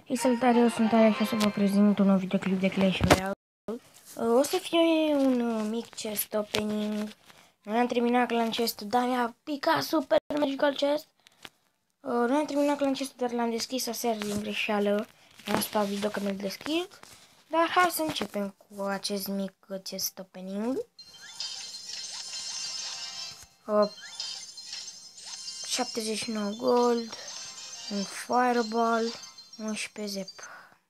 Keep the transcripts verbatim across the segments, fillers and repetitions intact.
Hei, salutare, eu sunt Alex și o să vă prezint un nou videoclip de Clash Royale. O să fie un mic chest opening. Noi am terminat clan chest, dar mi-a picat super magical chest. Noi am terminat clan chest, dar l-am deschis aseară din greșeală. Am spus video că mi-l deschid. Dar hai să începem cu acest mic chest opening. șaptezeci și nouă gold, un fireball, unsprezece zep.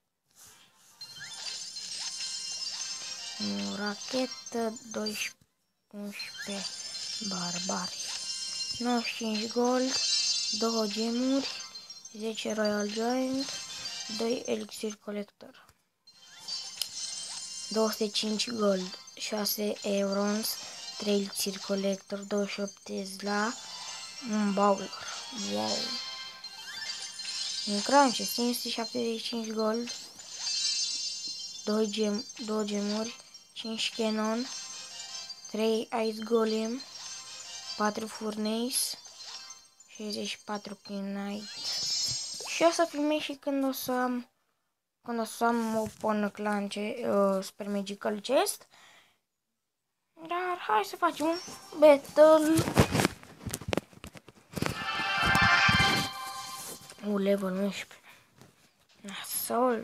O rachetă, doisprezece, unsprezece barbari, nouăzeci și cinci gold, două gemuri, zece royal giant, doi elixir collector, două sute cinci gold, șase eurons, trei elixir collector, douăzeci și opt tesla, un bowler. Wow! Un crunch, cinci sute șaptezeci și cinci gold, doi gem, două gemuri, cinci canon, trei ice golem, patru furnace, șaizeci și patru knight. Și o să filmez și când o să am când o să am open clan uh, super magical chest. Dar hai să facem un battle. U, level unsprezece. Nasol.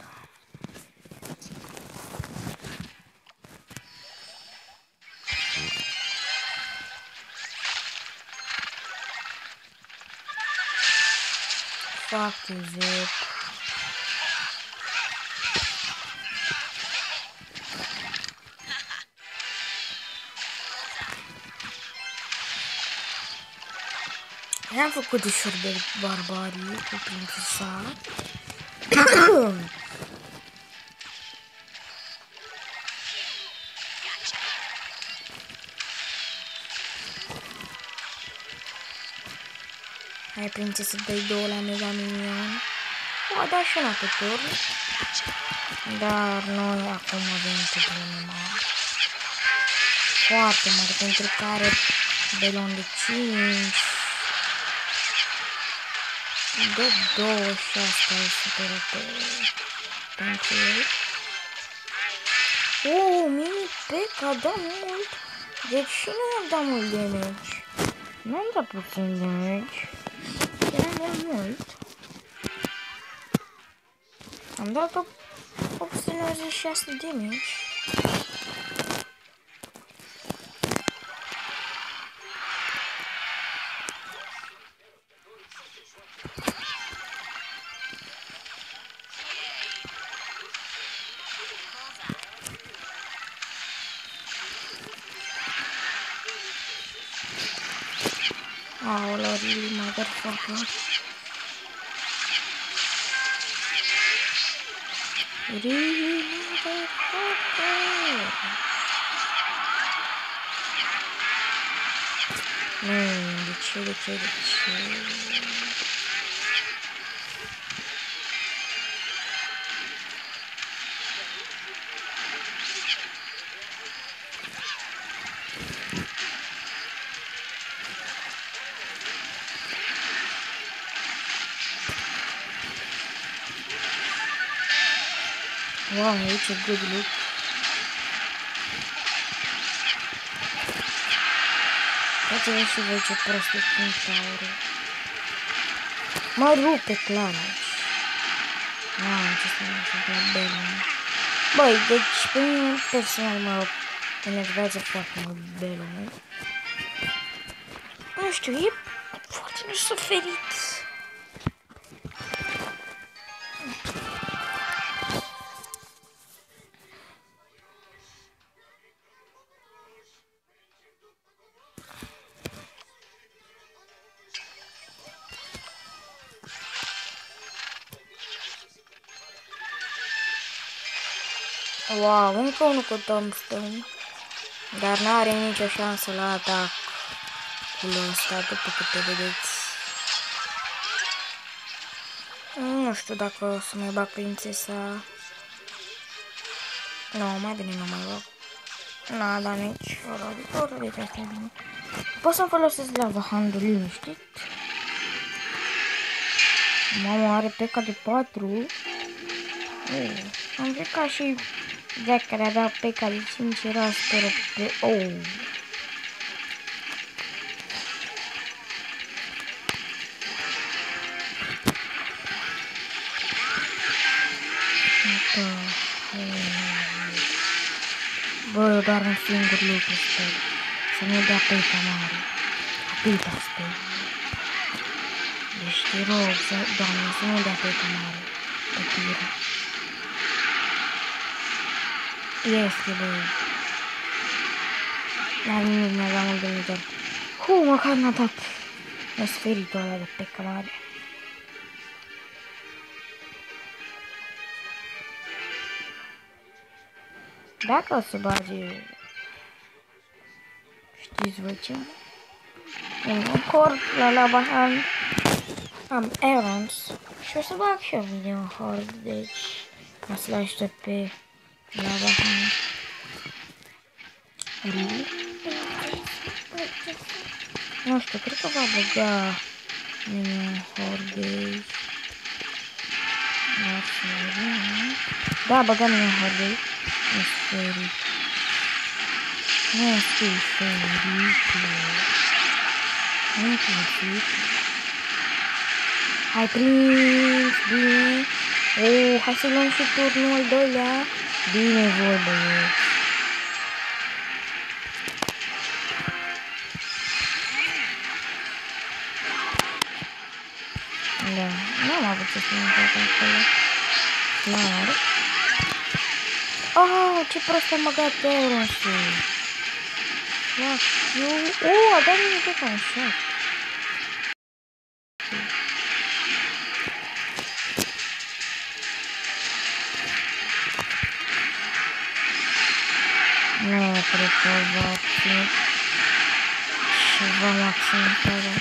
Foarte zep. Am făcut ușor de barbarie cu prințesa. Hai, prințesă, dă-i două la mega minion. O, da și una pe turn. Dar noi acum avem probleme mari. Foarte mari, pentru care belon de cinci. De două și asta e super pentru el. O, mini P.E.K.K.A da mult. Deci și nu i-am dat mult damage. Nu am dat puțin damage. Chiar mai mult. Am dat opt sute nouăzeci și șase damage. Aoleu, really motherfucker. Really motherfucker. Nu, de ce, de ce, de ce? Wow, it's a good look. Uite-vă și voi ce prost e Centaurul. Mă rupe clar aici. Mamă, ce să mă fac la Belon. Băi, deci pe mine personal mă enervează foarte mult Belon. Nu știu, e foarte nesuferit. Wow, încă unul cu tombstone. Dar n-are nicio șansă la atac cu ăsta, după câte vedeți. Nu știu dacă o să mai bag prințesa. Nu, mai bine nu mai bag. N-a dat nici ora, ora de asta e bine. Pot să-mi folosesc lava handul liniștit. Mama are peca de patru. Oh. Am plecat și Jack care a dat peca de cinci era speră pe... Oh. Bă, doar un singur lucru sper. Să nu dea peca mare. Atâta sper. Deci te rog, să, Doamne, să nu dea peca mare. Pe tire. Este, băi. N-am nimic, mi-a dat mult de mitor. Hu, măcar n-a dat sferitul ăla de peca mare. Dacă o să bage... Știți voi ce? În un hord la Lava Hand am Erons și o să bag și eu mine un hord, deci o să-l aștept pe Lava Hand. Nu știu, cred că va băga mine un hord de aici. Da, băga mine un hord de aici. Nu știu ferit. Nu știu ferit. Nu știu. Hai prins, bine. Oh, hai să luăm și turnul al doilea. Bine vorba eu. Da, n-am avut să spun toate acolo. Clar. Oh, ce prost am băgat Eronsul. Fuck you. Oh, a dat mine pe un shot. Nu, cred că va obține ceva maxim tare.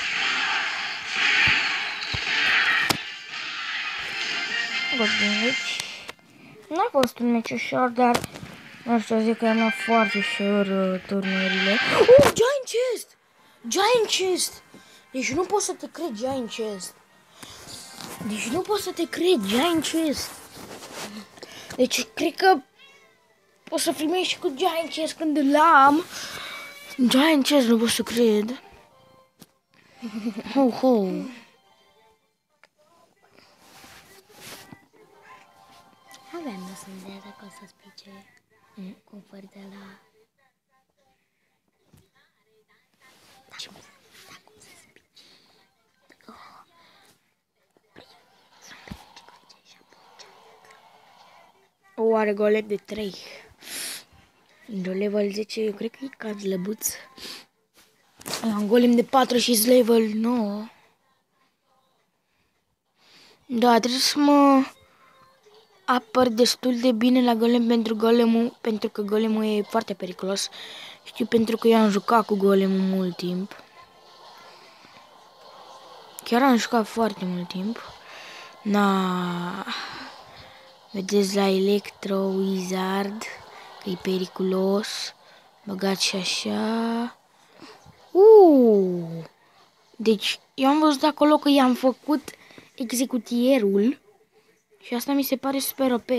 Bă, deci n-a fost un meci ușor, dar nu știu, zic că am luat foarte ușor uh, turnurile. Oh, Giant Chest! Giant Chest! Deci nu pot să te cred, Giant Chest. Deci nu pot să te cred, Giant Chest. Deci cred că o să filmez și cu Giant Chest când îl am. Giant Chest, nu pot să cred. Ho, ho. Aveam o să-mi dacă o să spice mm. cu de la... Dacă o să spice. Oh. O, are golem de trei. De level zece, eu cred că e cam slăbuț. Am golem de patru și level nouă. Da, trebuie să mă apăr destul de bine la golem pentru golemul, pentru că golemul e foarte periculos. Știu pentru că eu am jucat cu golemul mult timp. Chiar am jucat foarte mult timp. Na, vedeți la Electro Wizard că e periculos. Băgat și așa. Uuu! Deci eu am văzut acolo că i-am făcut executierul. Și asta mi se pare super O P.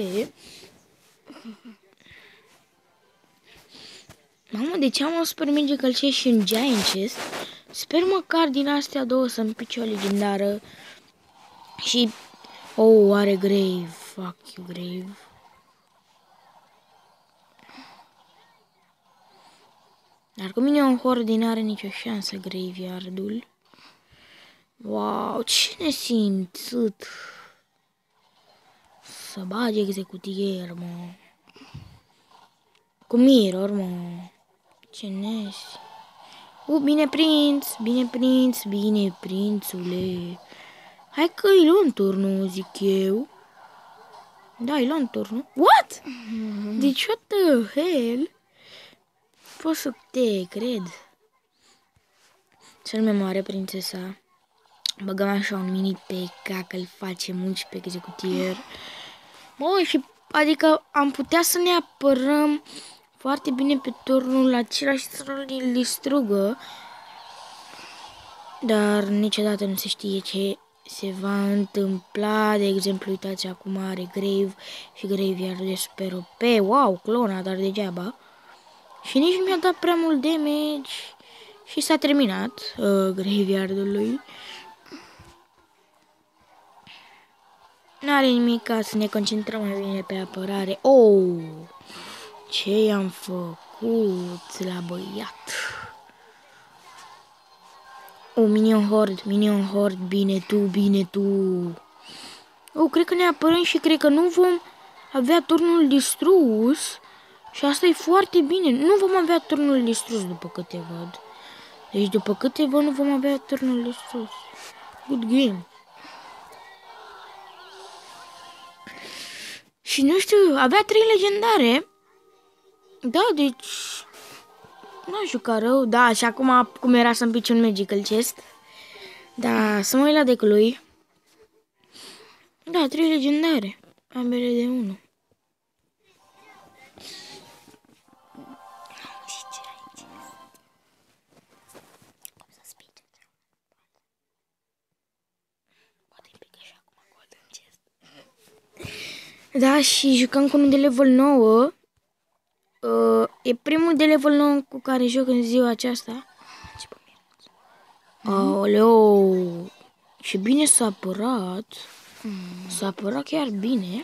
Mamă, de ce am o super magical chest și un giant chest? Sper măcar din astea două să-mi pice o legendară. Și... Oh, are grave. Fuck you, grave. Dar cu mine un horde n-are nicio șansă, graveyard-ul. Wow, cine simțit să bage executier, mă. Cu mirror, mă. Ce nesi. U, bine prins, bine prins, bine prințule. Hai că îi luăm turnul, zic eu. Da, îi luăm turnul. What? Deci, what the hell? Pot să te cred. Cel mai mare prințesa. Băgăm așa un mini P K că îl face munci pe executier. Bă, și adică am putea să ne apărăm foarte bine pe turnul acela și să îl distrugă. Dar niciodată nu se știe ce se va întâmpla, de exemplu, uitați, acum are Grave și Graveyard de Super O P, wow, clona, dar degeaba. Și nici nu mi-a dat prea mult damage și s-a terminat uh, Graveyard-ul lui. N-are nimic, ca să ne concentrăm mai bine pe apărare. Oh, ce i-am făcut la băiat. Oh, minion horde, minion horde, bine tu, bine tu. Oh, cred că ne apărăm și cred că nu vom avea turnul distrus. Și asta e foarte bine. Nu vom avea turnul distrus după câte văd. Deci după câte văd nu vom avea turnul distrus. Good game. Și nu știu, avea trei legendare. Da, deci n-a jucat rău. Da, și acum cum era să împici un magical chest. Da, să mă uit la decul lui. Da, trei legendare. Ambele de unu. Da, și jucăm cu unul de level nouă. Uh, e primul de level nouă cu care joc în ziua aceasta. Aoleu! Și bine s-a apărat. S-a apărat chiar bine.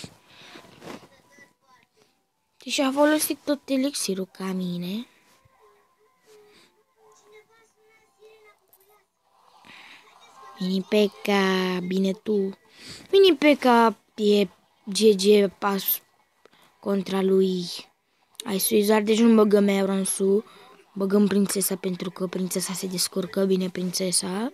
Și a folosit tot elixirul ca mine. Mini P.E.K.K.A, bine tu. Mini P.E.K.K.A e G G pas contra lui Isuizar, deci nu băgăm Euronsu, băgăm prințesa pentru că prințesa se descurcă bine, prințesa.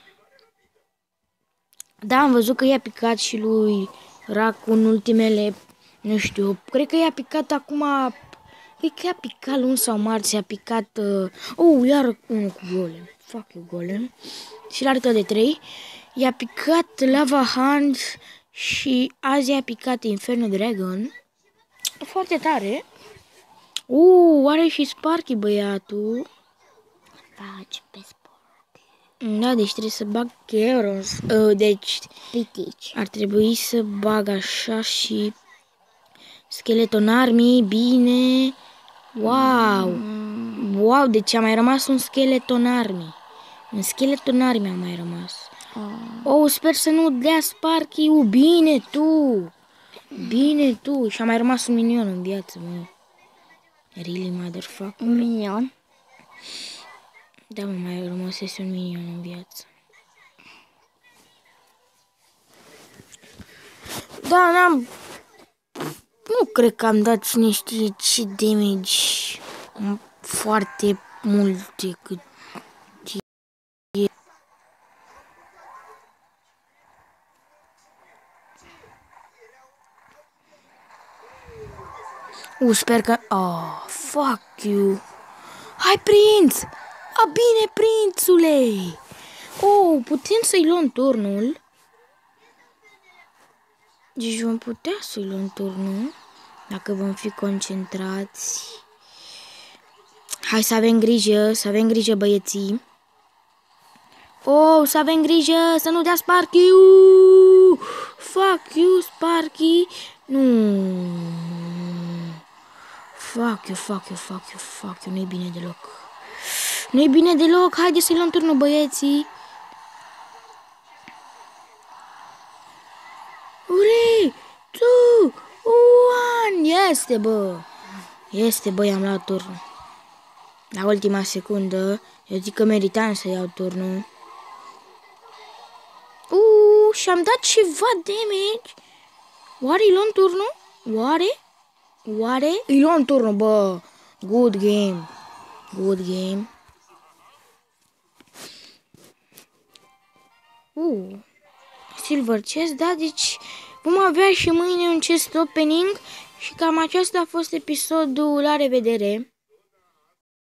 Da, am văzut că i-a picat și lui Rac în ultimele, nu știu, cred că i-a picat acum, cred că i-a picat luni sau marți, i-a picat, uh, oh, iar unul cu golem, fuck you golem, și la artă de trei, i-a picat Lava Hand și azi i-a picat Inferno Dragon, foarte tare. Uh, are și Sparky băiatul. Faci pe Sparky. Da, deci trebuie să bag Keros. Uh, deci Pitici. ar trebui să bag așa și Skeleton Army, bine. Wow. Mm. Wow, deci a mai rămas un Skeleton Army. Un Skeleton Army a mai rămas. Oh, oh sper să nu dea Sparky-ul. Bine tu. Bine tu. Și a mai rămas un minion în viață, mă. Really, motherfucker. Un minion? Da, mă, mai rămăsese un minion în viață. Da, n-am... Nu cred că am dat cine știe ce damage foarte mult decât... Uh, sper că... Oh, fuck you. Hai, prinț! A, bine, prințule! Oh, putem să-i luăm turnul. Deci vom putea să-i luăm turnul. Dacă vom fi concentrați. Hai să avem grijă, să avem grijă, băieții. Oh, să avem grijă, să nu dea Sparky. Uh, fuck you, Sparky. Nu. Fuck you, fuck you, fuck you, fuck you. Nu-i bine deloc. Nu-i bine deloc. Haide să-i luăm turnul, băieții. Ure! Two! One! Este, bă! Este, bă, i-am luat turnul. La ultima secundă. Eu zic că meritam să iau turnul. Uuu, și-am dat ceva damage. Oare îi luăm turnul? Oare? Oare? Îi luăm turnul, bă! Good game. Good game. Uh, silver chest, da, deci vom avea și mâine un chest opening și cam acesta a fost episodul. La revedere!